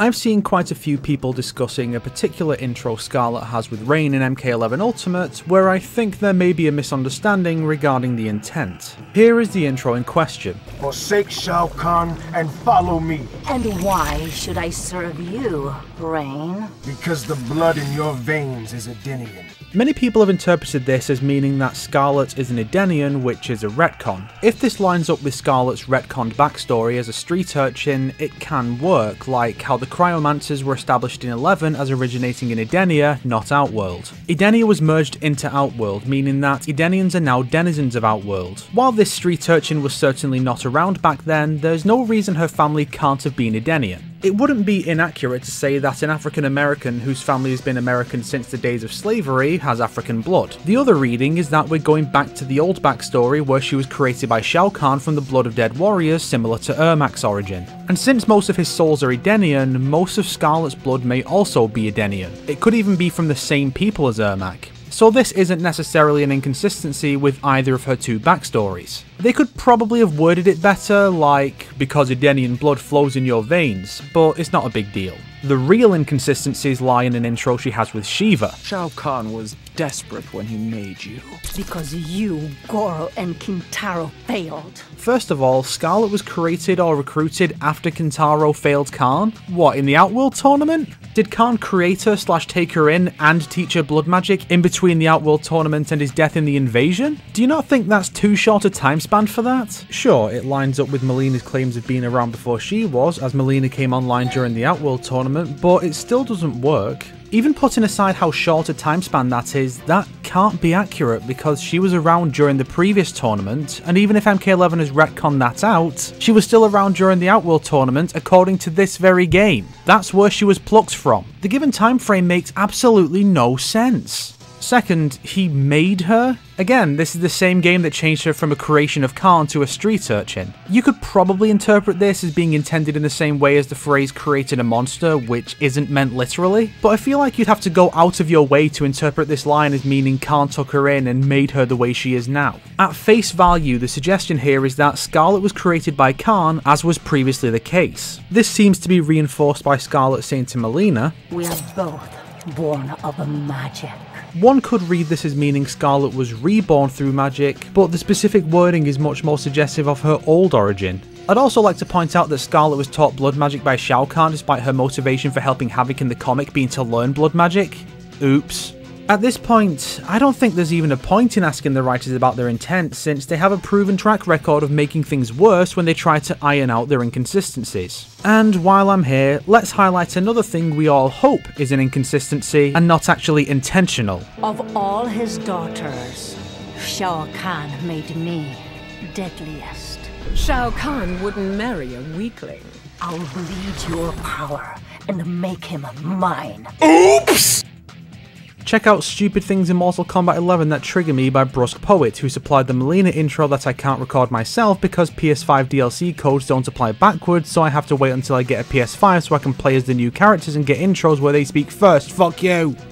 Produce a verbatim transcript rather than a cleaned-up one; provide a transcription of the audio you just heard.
I've seen quite a few people discussing a particular intro Scarlet has with Rain in M K eleven Ultimate, where I think there may be a misunderstanding regarding the intent. Here is the intro in question. Forsake Shao Kahn and follow me. And why should I serve you, Rain? Because the blood in your veins is Edenian. Many people have interpreted this as meaning that Scarlet is an Edenian, which is a retcon. If this lines up with Scarlet's retconned backstory as a street urchin, it can work, like how the Cryomancers were established in eleven as originating in Edenia, not Outworld. Edenia was merged into Outworld, meaning that Edenians are now denizens of Outworld. While this street urchin was certainly not around back then, there's no reason her family can't have been Edenian. It wouldn't be inaccurate to say that an African American whose family has been American since the days of slavery has African blood. The other reading is that we're going back to the old backstory where she was created by Shao Kahn from the blood of dead warriors, similar to Ermac's origin. And since most of his souls are Edenian, most of Scarlet's blood may also be Edenian. It could even be from the same people as Ermac. So this isn't necessarily an inconsistency with either of her two backstories. They could probably have worded it better, like, because Edenian blood flows in your veins, but it's not a big deal. The real inconsistencies lie in an intro she has with Shiva. Shao Kahn was desperate when he made you. Because you, Goro, and Kintaro failed. First of all, Scarlet was created or recruited after Kintaro failed Kahn? What, in the Outworld tournament? Did Kahn create her slash take her in and teach her blood magic in between the Outworld tournament and his death in the invasion? Do you not think that's too short a time span for that? Sure, it lines up with Melina's claims of being around before she was, as Melina came online during the Outworld tournament, but it still doesn't work. Even putting aside how short a time span that is, that can't be accurate because she was around during the previous tournament, and even if M K eleven has retconned that out, she was still around during the Outworld tournament according to this very game. That's where she was plucked from. The given time frame makes absolutely no sense. Second, he made her? Again, this is the same game that changed her from a creation of Kahn to a street urchin. You could probably interpret this as being intended in the same way as the phrase created a monster, which isn't meant literally, but I feel like you'd have to go out of your way to interpret this line as meaning Kahn took her in and made her the way she is now. At face value, the suggestion here is that Scarlet was created by Kahn, as was previously the case. This seems to be reinforced by Scarlet saying to Melina, "We are both born of a magic." One could read this as meaning Scarlet was reborn through magic, but the specific wording is much more suggestive of her old origin. I'd also like to point out that Scarlet was taught blood magic by Shao Kahn despite her motivation for helping Havik in the comic being to learn blood magic. Oops. At this point, I don't think there's even a point in asking the writers about their intent, since they have a proven track record of making things worse when they try to iron out their inconsistencies. And while I'm here, let's highlight another thing we all hope is an inconsistency and not actually intentional. Of all his daughters, Shao Kahn made me deadliest. Shao Kahn wouldn't marry a weakling. I'll bleed your power and make him mine. Oops! Check out Stupid Things in Mortal Kombat eleven That Trigger Me by Brusque Poet, who supplied the Melina intro that I can't record myself because P S five D L C codes don't apply backwards, so I have to wait until I get a P S five so I can play as the new characters and get intros where they speak first. Fuck you!